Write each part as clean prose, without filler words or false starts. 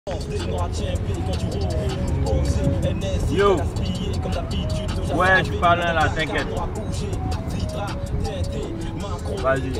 Yo, ouais, je parle là, t'inquiète. Vas-y.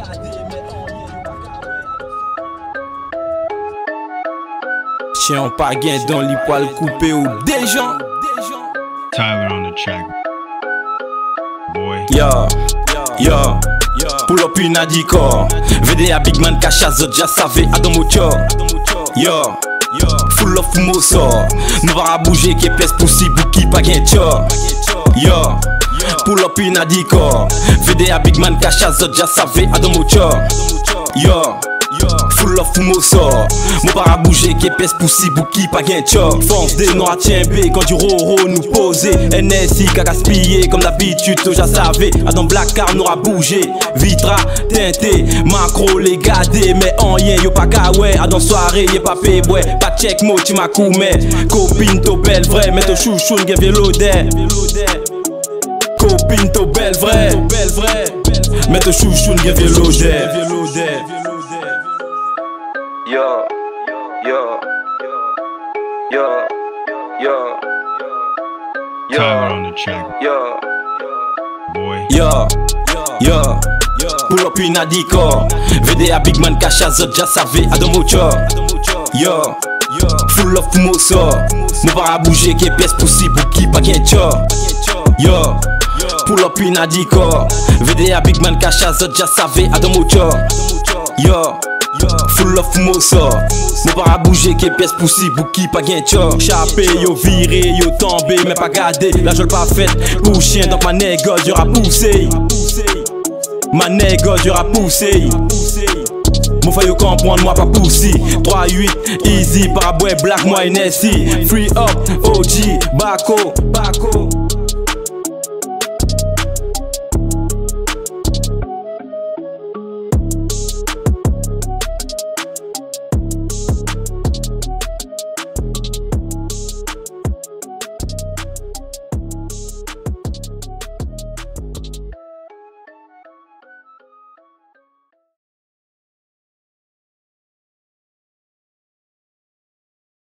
Chien pas gain dans les poils coupés ou des gens. Tyler on the track, boy. Yo, pull up une adicor. VDA Big Man Kacha Zod ja savait Adam Mocho. Yo, full of mousor. Nous va bouger qui pièce possible qui pas gain tcho. Yo, pull up une adicor. VDA Big Man Kacha Zod ja savait Adam Mocho. Yo, full of mousor. Mon para bouger qui pièce possible qui pas gain tcho. Force des noirs tient B quand du roro nous poser. NSI qu'a gaspillé comme d'habitude déjà savait. Adam Black car nous a bougé. Vitra teinté, macro les gadé. Mais en rien yo pas kawé. Adam soirée y'a pas payboy. Pas check mo tu m'as coumé. Copine to belle vraie. Mais to chouchou n'gè vélodè. Copine to belle vraie. Mais to chouchou n'gè vélodè. Yo, Tyler on the track, boy. Yo, pull up une adicor. VDA Big Man Kacha Zod ja savait Adam Mocho. Yo, full of mousor. Mon para bouger qui pièce possible qui pas gain tcho. Yo, pull up une adicor. VDA Big Man Kacha Zod ja savait Adam Mocho. Yo, full of mousor. Mon para bouger qui pièce possible qui pas gain tcho. Chapé yo viré yo tombé mais pas gardé. La jole pas faite pour chien donc ma nègre j'aura poussé. Ma nègre j'aura poussé. Mon frère yo comprendre moi pas poussi. 3-8 easy para boy black moi NSI. Free up OG Bako.